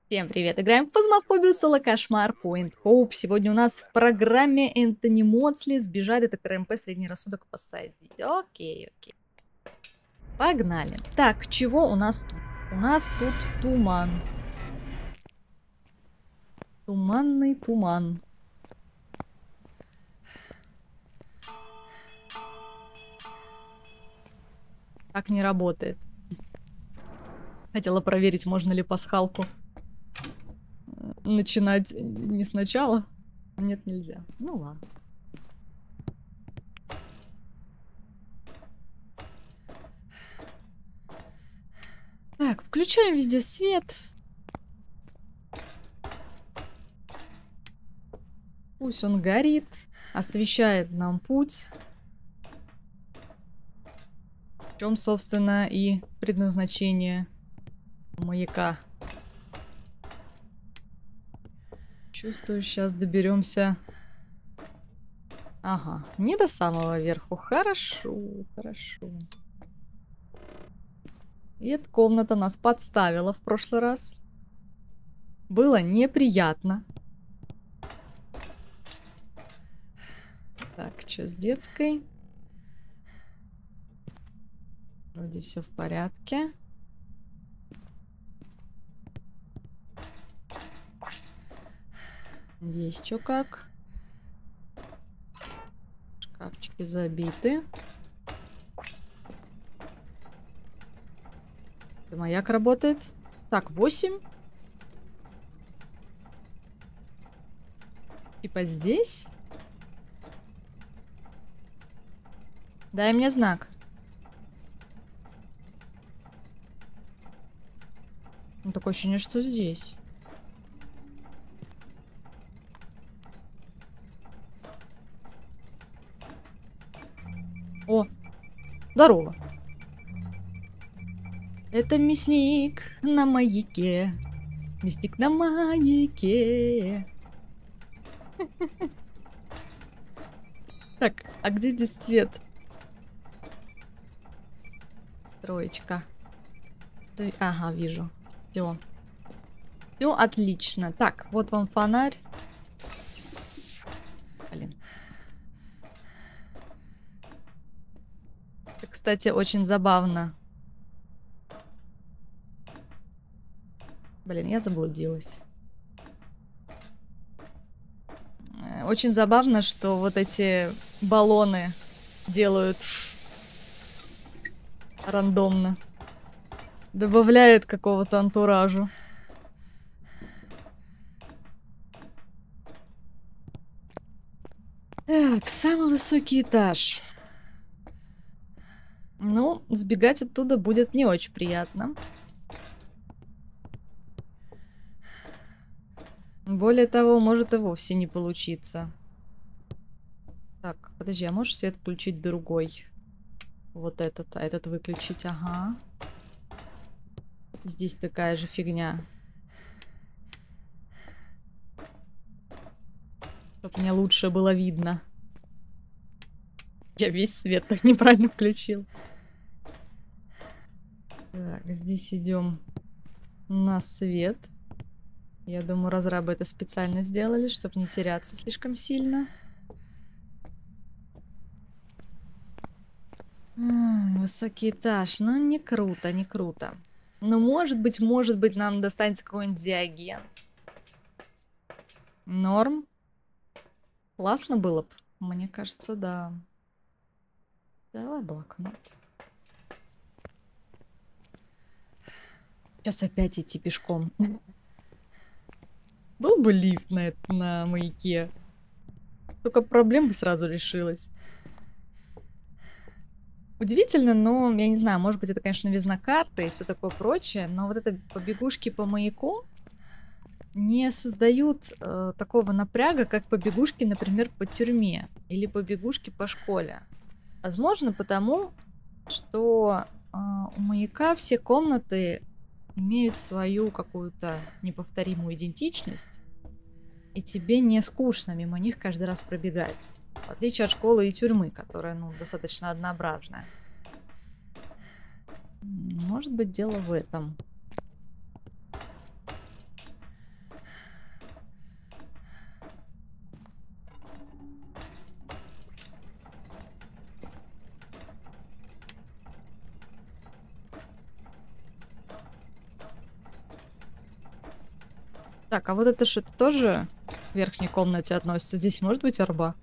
Всем привет! Играем в Phasmophobia Solo Кошмар Point Hope. Сегодня у нас в программе Энтони Моцли сбежать от РМП средний рассудок посадить. Окей. Погнали. Так, чего у нас тут? У нас тут туман. Туманный туман. Как не работает. Хотела проверить, можно ли пасхалку начинать не сначала. Нет, нельзя. Ну ладно. Так, включаем везде свет. Пусть он горит, освещает нам путь. В чем, собственно, и предназначение маяка. Чувствую, сейчас доберемся. Ага, не до самого верху. Хорошо. И эта комната нас подставила в прошлый раз. Было неприятно. Так, что с детской? Вроде все в порядке. Есть что как. Шкафчики забиты. Маяк работает. Так, 8. Типа здесь? Дай мне знак. Ну, такое ощущение, что здесь. О, здорово. Это мясник на маяке. Мясник на маяке. Так, а где здесь свет? Троечка. Ага, вижу. Все. Все отлично. Так, вот вам фонарь. Блин. Это, кстати, очень забавно. Блин, я заблудилась. Очень забавно, что вот эти баллоны делают рандомно. Добавляет какого-то антуражу. Так, самый высокий этаж. Ну, сбегать оттуда будет не очень приятно. Более того, может и вовсе не получиться. Так, подожди, а можешь свет включить другой? Вот этот, а этот выключить, ага. Здесь такая же фигня. Чтоб мне лучше было видно. Я весь свет так неправильно включил. Так, здесь идем на свет. Я думаю, разрабы это специально сделали, чтобы не теряться слишком сильно. Высокий этаж. Ну, не круто, не круто. Но может быть, нам достанется какой-нибудь диаген. Норм. Классно было бы. Мне кажется, да. Давай блокнот. Сейчас опять идти пешком. Был бы лифт на маяке. Только проблем бы сразу решилась. Удивительно, но, я не знаю, может быть, это, конечно, новизна карты и все такое прочее, но вот это побегушки по маяку не создают такого напряга, как побегушки, например, по тюрьме или побегушки по школе. Возможно, потому что у маяка все комнаты имеют свою какую-то неповторимую идентичность, и тебе не скучно мимо них каждый раз пробегать. В отличие от школы и тюрьмы, которая, ну, достаточно однообразная. Может быть, дело в этом. Так, а вот это ж это тоже к верхней комнате относится. Здесь может быть арба?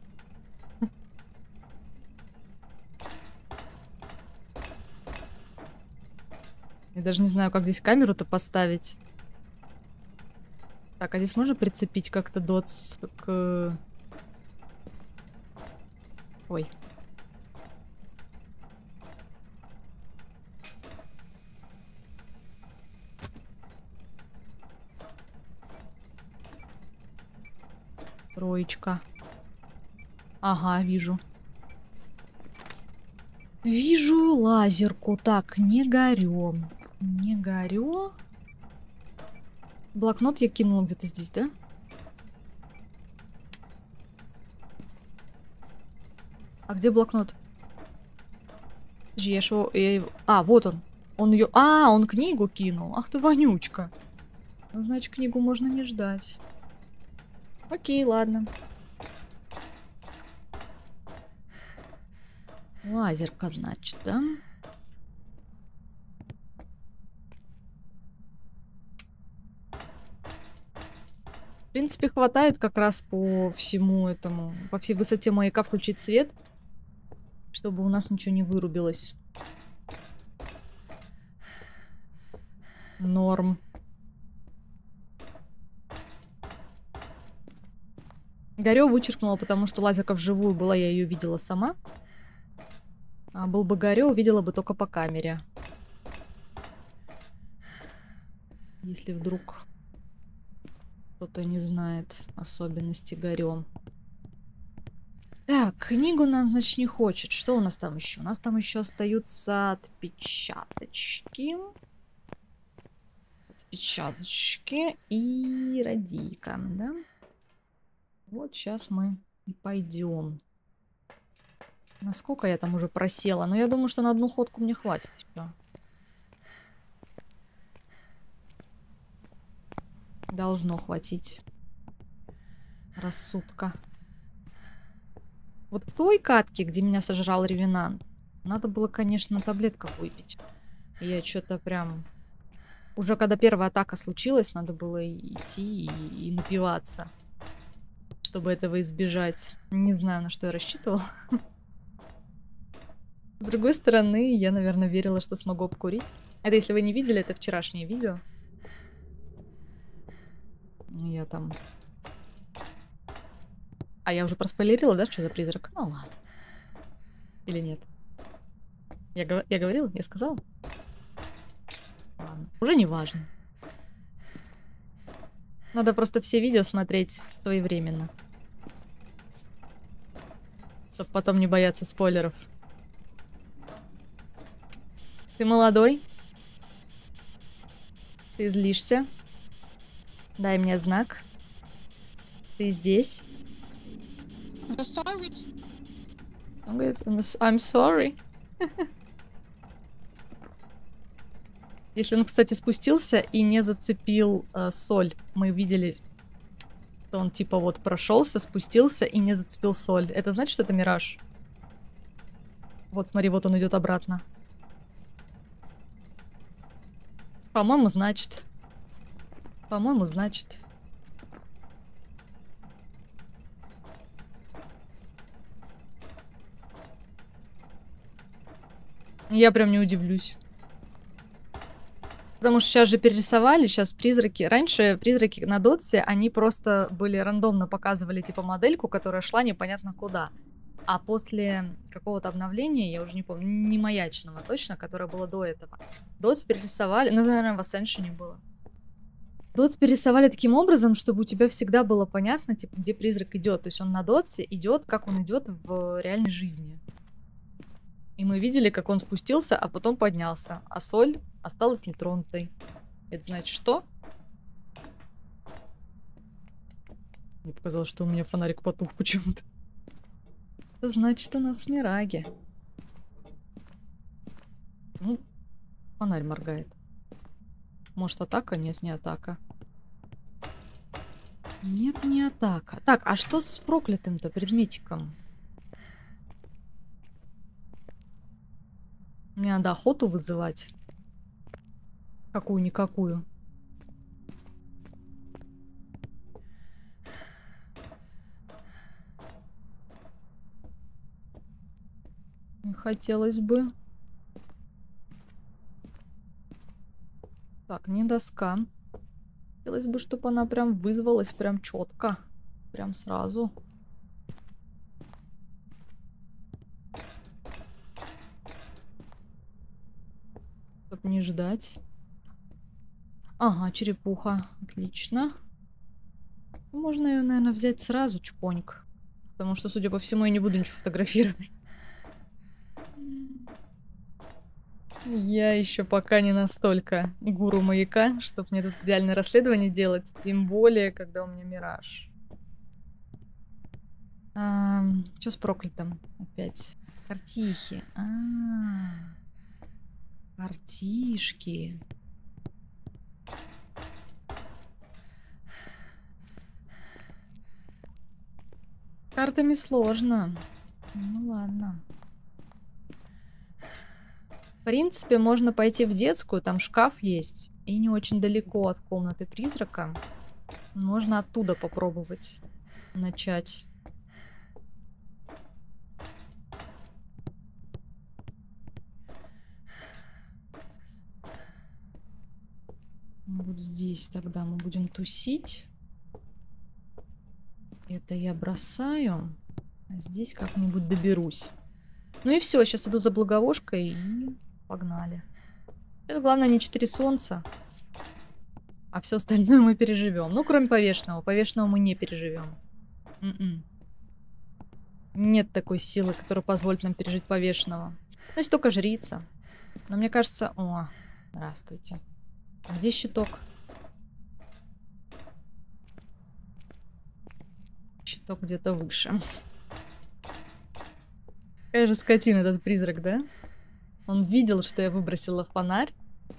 Я даже не знаю, как здесь камеру-то поставить. Так, а здесь можно прицепить как-то дотс к... Ой. Троечка. Ага, вижу. Вижу лазерку. Так, не горю. Не горю. Блокнот я кинула где-то здесь, да? А где блокнот? Подожди, я ж его... А, вот он. Он ее... А, он книгу кинул. Ах ты вонючка. Ну, значит, книгу можно не ждать. Окей, ладно. Лазерка, значит, да? В принципе, хватает как раз по всему этому, по всей высоте маяка включить свет, чтобы у нас ничего не вырубилось. Норм. Горё вычеркнула, потому что лазерка вживую была, я ее видела сама. А был бы Горё, увидела бы только по камере. Если вдруг кто-то не знает особенности Горё. Так, книгу нам, значит, не хочет. Что у нас там еще? У нас там еще остаются отпечаточки. Отпечаточки и радийка, да? Вот сейчас мы и пойдем. Насколько я там уже просела? Но я думаю, что на одну ходку мне хватит еще. Должно хватить рассудка. Вот в той катке, где меня сожрал ревенант, надо было, конечно, таблетков выпить. Я что-то прям... Уже когда первая атака случилась, надо было идти и напиваться, чтобы этого избежать. Не знаю, на что я рассчитывала. С другой стороны, я, наверное, верила, что смогу обкурить. Это, если вы не видели, это вчерашнее видео. Я там... А я уже проспойлерила, да, что за призрак? Ну ладно. Или нет? Я говорила? Я сказала? Ладно. Уже не важно. Надо просто все видео смотреть своевременно. Чтобы потом не бояться спойлеров. Ты молодой? Ты злишься? Дай мне знак. Ты здесь? Он говорит, I'm sorry. Если он, кстати, спустился и не зацепил соль, мы видели, что он типа вот прошелся, спустился и не зацепил соль. Это значит, что это мираж? Вот, смотри, вот он идет обратно. По-моему, значит. По-моему, значит. Я прям не удивлюсь. Потому что сейчас же перерисовали, сейчас призраки. Раньше призраки на дотсе, они просто были рандомно показывали типа модельку, которая шла непонятно куда. А после какого-то обновления, я уже не помню, не маячного точно, которое было до этого, дотс перерисовали, ну, наверное, в Ascension было. Дотс перерисовали таким образом, чтобы у тебя всегда было понятно, типа, где призрак идет. То есть он на дотсе идет, как он идет в реальной жизни. И мы видели, как он спустился, а потом поднялся. А соль осталась нетронутой. Это значит что? Мне показалось, что у меня фонарик потух почему-то. Это значит, у нас Мираги. Ну, фонарь моргает. Может, атака? Нет, не атака. Нет, не атака. Так, а что с проклятым-то предметиком? Мне надо охоту вызывать. Какую-никакую. хотелось бы. Так, не доска. Хотелось бы, чтобы она прям вызвалась прям четко. Прям сразу. Чтоб не ждать. Ага, черепуха. Отлично. Можно ее, наверное, взять сразу, чпоньк. Потому что, судя по всему, я не буду ничего фотографировать. Я еще пока не настолько гуру маяка, чтобы мне тут идеальное расследование делать. Тем более, когда у меня мираж. Что с проклятым опять? Картихи. Картишки. Картами сложно. Ну ладно. В принципе, можно пойти в детскую, там шкаф есть. И не очень далеко от комнаты призрака. Можно оттуда попробовать начать. Вот здесь тогда мы будем тусить. Это я бросаю. А здесь как-нибудь доберусь. Ну и все, сейчас иду за благовошкой и погнали. Это главное не 4 солнца. А все остальное мы переживем. Ну, кроме повешенного. Повешенного мы не переживем. Нет такой силы, которая позволит нам пережить повешенного. Ну, если только жрица. Но мне кажется... О, здравствуйте. А где щиток? Щиток где-то выше. Какая же скотина этот призрак, да? Он видел, что я выбросила фонарь.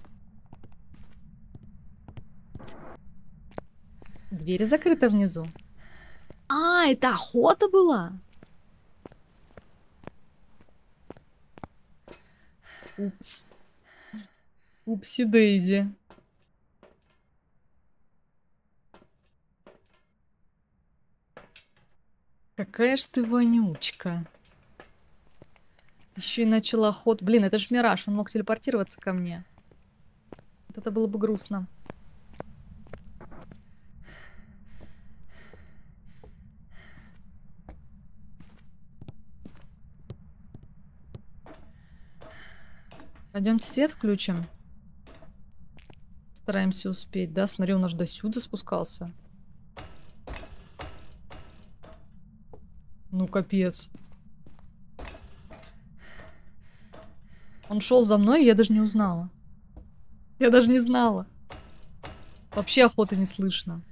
Дверь закрыта внизу. А, это охота была? Упс. Упси-дейзи. Какая ж ты вонючка. Еще и начала охоту. Блин, это ж мираж, он мог телепортироваться ко мне. Вот это было бы грустно. Пойдемте свет включим. Стараемся успеть, да? Смотри, он аж до сюда спускался. Ну, капец. Он шел за мной, и я даже не узнала. Я даже не знала. Вообще охоты не слышно.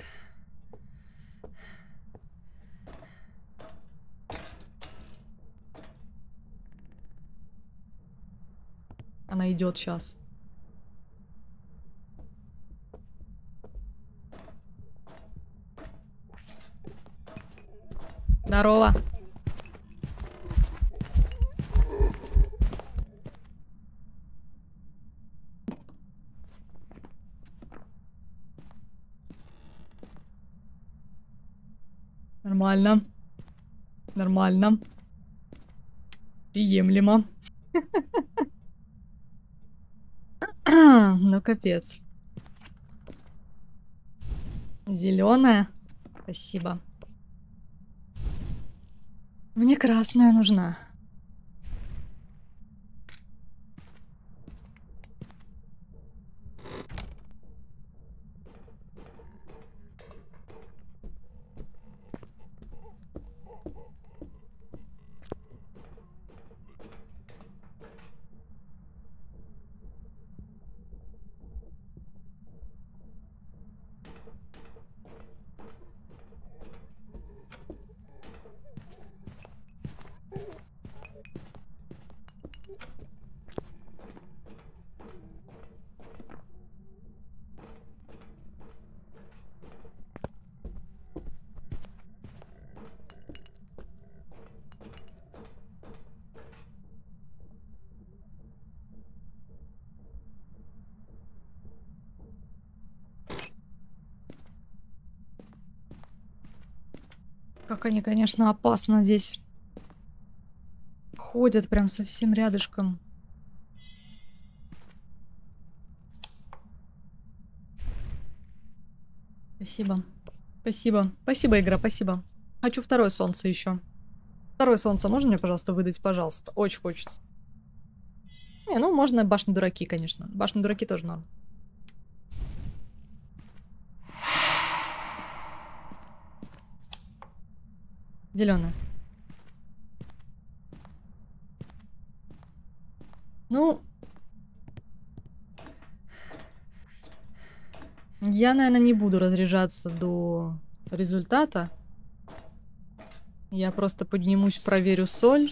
Она идет сейчас. Здорово. Нормально. Нормально. Приемлемо. Ну, капец. Зеленая. Спасибо. Мне красная нужна. Как они, конечно, опасно здесь ходят прям совсем рядышком. Спасибо. Спасибо. Спасибо, игра, спасибо. Хочу второе солнце еще. Второе солнце можно мне, пожалуйста, выдать? Пожалуйста. Очень хочется. Не, ну можно башни дураки, конечно. Башни дураки тоже норм. Зеленая. Ну, я, наверное, не буду разряжаться до результата. Я просто поднимусь, проверю соль.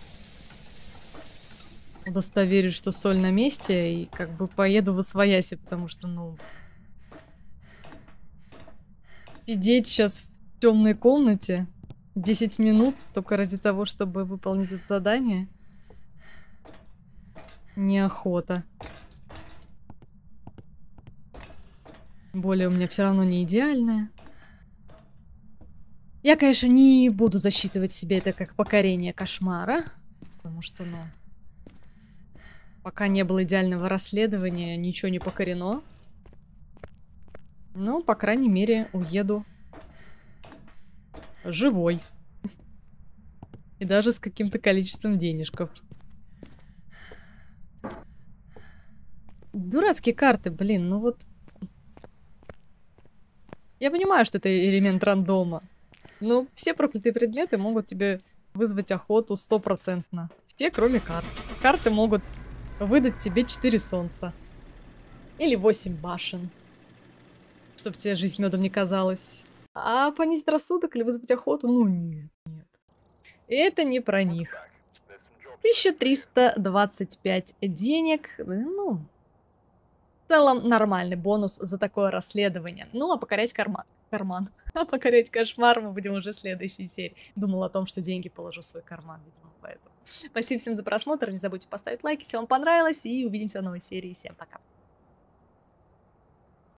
Удостоверюсь, что соль на месте, и как бы поеду в освояси, потому что, ну... Сидеть сейчас в темной комнате 10 минут только ради того, чтобы выполнить это задание. Неохота. Тем более у меня все равно не идеальная. Я, конечно, не буду засчитывать себе это как покорение кошмара. Потому что, ну... Пока не было идеального расследования, ничего не покорено. Но, по крайней мере, уеду живой. И даже с каким-то количеством денежков. Дурацкие карты, блин, ну вот... Я понимаю, что это элемент рандома. Но все проклятые предметы могут тебе вызвать охоту 100%. Все, кроме карт. Карты могут выдать тебе 4 солнца. Или 8 башен. Чтоб тебе жизнь медом не казалась. А понизить рассудок или вызвать охоту? Ну нет, нет. Это не про них. 1325 денег. Ну, в целом нормальный бонус за такое расследование. Ну, а покорять карман. А покорять кошмар мы будем уже в следующей серии. Думала о том, что деньги положу в свой карман, видимо, поэтому. Спасибо всем за просмотр. Не забудьте поставить лайк, если вам понравилось. И увидимся в новой серии. Всем пока.